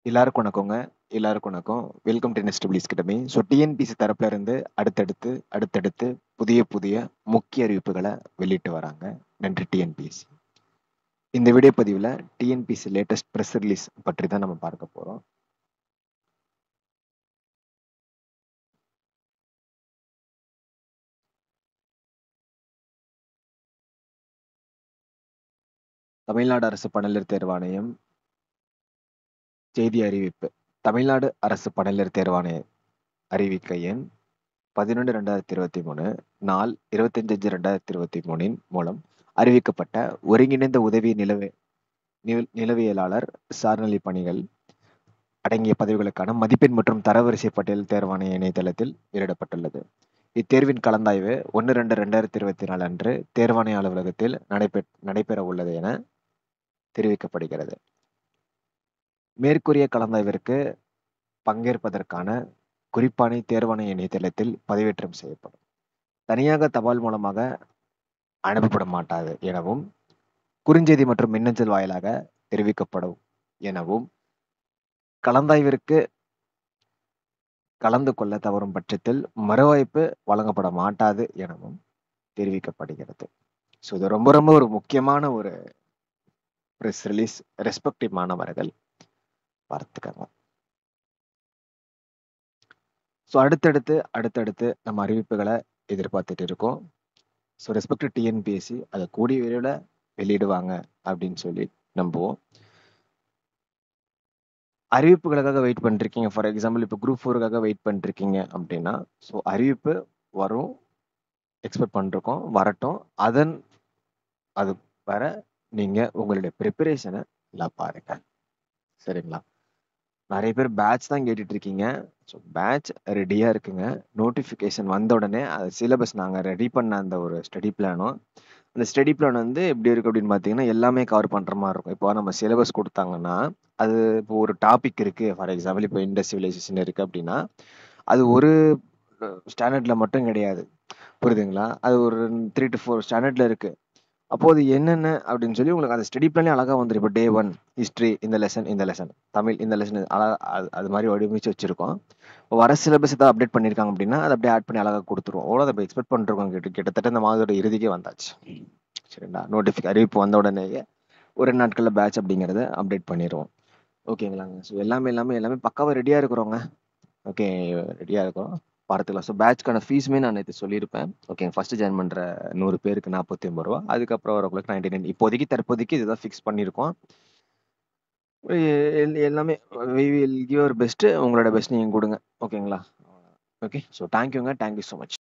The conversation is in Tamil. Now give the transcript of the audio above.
எல்லாருக்கும் வணக்கங்க. எல்லாருக்கும் வணக்கம். Welcome to NSW academy. So TNPSC தரப்புல இருந்து அடுத்தடுத்து புதிய புதிய முக்கிய அறிவிப்புகளை வெளியிட்டு வராங்க. நன்றி டிஎன்பிஎஸ்சி. இந்த வீடியோ பதிவில் டிஎன்பிசி லேட்டஸ்ட் ப்ரெஸ் ரிலீஸ் பற்றி தான் நம்ம பார்க்க போறோம். தமிழ்நாடு அரசு பணியாளர் தேர்வாணையம் செய்தி அறிவிப்பு. தமிழ்நாடு அரசு பணியாளர் தேர்வாணைய அறிவிக்கை எண் 11/2023 நாள் 25/5/2023 மூலம் அறிவிக்கப்பட்ட ஒருங்கிணைந்த உதவி நிலவியலாளர் சார்நிலை பணிகள் அடங்கிய பதவிகளுக்கான மதிப்பெண் மற்றும் தரவரிசை பட்டியல் தேர்வாணைய இணையதளத்தில் வெளியிடப்பட்டுள்ளது. இத்தேர்வின் கலந்தாய்வு 1/2/2024 அன்று தேர்வாணைய அலுவலகத்தில் நடைபெற உள்ளது என தெரிவிக்கப்படுகிறது. மேற்கூறிய கலந்தாய்விற்கு பங்கேற்பதற்கான குறிப்பாணி தேர்வாணைய இணையதளத்தில் பதிவேற்றம் செய்யப்படும். தனியாக தபால் மூலமாக அனுப்பப்பட மாட்டாது எனவும் குறுஞ்செய்தி மற்றும் மின்னஞ்சல் வாயிலாக தெரிவிக்கப்படும் எனவும் கலந்தாய்விற்கு கலந்து கொள்ள தவறும் பட்சத்தில் மறுவாய்ப்பு வழங்கப்பட மாட்டாது எனவும் தெரிவிக்கப்படுகிறது. ஸோ இது ரொம்ப ரொம்ப ஒரு முக்கியமான ஒரு ப்ரெஸ் ரிலீஸ். ரெஸ்பெக்டிவ் மாணவர்கள் பார்த்துக்கங்க. ஸோ அடுத்தடுத்து நம்ம அறிவிப்புகளை எதிர்பார்த்துட்டு இருக்கோம். ஸோ ரெஸ்பெக்ட் டிஎன்பிஎஸ்சி அதை கூடிய விரைவில் வெளியிடுவாங்க அப்படின்னு சொல்லி நம்புவோம். அறிவிப்புகளுக்காக வெயிட் பண்ணிருக்கீங்க. ஃபார் எக்ஸாம்பிள் இப்போ குரூப் 4க்காக வெயிட் பண்ணிருக்கீங்க அப்படின்னா ஸோ அறிவிப்பு வரும், எக்ஸ்பெக்ட் பண்ணிருக்கோம், வரட்டும். அது வர நீங்க உங்களுடைய ப்ரிப்பரேஷனை எல்லாம் பாருங்க. சரிங்களா? நிறைய பேர் பேட்ச் தான் கேட்டுட்டு இருக்கீங்க. ஸோ பேட்ச் ரெடியா இருக்குங்க. நோட்டிஃபிகேஷன் வந்த உடனே அது சிலபஸ் நாங்கள் ரெடி பண்ண அந்த ஒரு ஸ்டடி பிளானும் அந்த ஸ்டடி பிளான் வந்து எப்படி இருக்கு அப்படின்னு பார்த்தீங்கன்னா எல்லாமே கவர் பண்ற மாதிரி இருக்கும். இப்போ நம்ம சிலபஸ் கொடுத்தாங்கன்னா அது இப்போ ஒரு டாபிக் இருக்கு. ஃபார் எக்ஸாம்பிள் இப்போ இண்டஸ் சிவிலைசேஷன் இருக்கு அப்படின்னா அது ஒரு ஸ்டாண்டர்ட்ல மட்டும் கிடையாது. புரியுதுங்களா? அது ஒரு 3 to 4 ஸ்டாண்டர்ட்ல இருக்கு. அப்போ அது என்னென்ன அப்படின்னு சொல்லி உங்களுக்கு அந்த ஸ்டடி பிளானே அழகா வந்துடும். இப்போ டே 1 ஹிஸ்ட்ரி இந்த லெசன் தமிழ் இந்த லெசன் அது மாதிரி வடிவமைச்சு வச்சிருக்கோம். வர சிலபஸ் ஏதாவது அப்டேட் பண்ணியிருக்காங்க அப்படின்னா அதை அப்படியே ஆட் பண்ணி அழகாக கொடுத்துருவோம். அவ்வளோ அதை எக்ஸ்பெக்ட் பண்ணிருக்கோம். கிட்டத்தட்ட இந்த மாதத்தோட இறுதிக்கே வந்தாச்சு. சரிங்களா? அறிவிப்பு வந்த உடனேயே ஒரு 2 நாட்களில் பேட்ச் அப்படிங்கிறத அப்டேட் பண்ணிடுவோம். ஓகேங்களாங்க? ஸோ எல்லாமே பக்காவாக ரெடியாக இருக்கிறோங்க. ஓகே, ரெடியாக இருக்கிறோம், பார்த்துக்கலாம். ஸோ பேட்ச்க்கான ஃபீஸுமே நான் நேற்று சொல்லியிருப்பேன். ஓகே, ஃபர்ஸ்ட் ஜாயின் பண்ணுற 100 பேருக்கு 49 ரூபா, அதுக்கப்புறம் வரவங்களுக்கு 99. தற்போதைக்கு இதுதான் ஃபிக்ஸ் பண்ணியிருக்கோம். எல்லாமே we will give our best. உங்களோட பெஸ்ட் நீங்கள் கொடுங்க. ஓகேங்களா? ஓகே, ஸோ தேங்க்யூங்க. Thank you so much.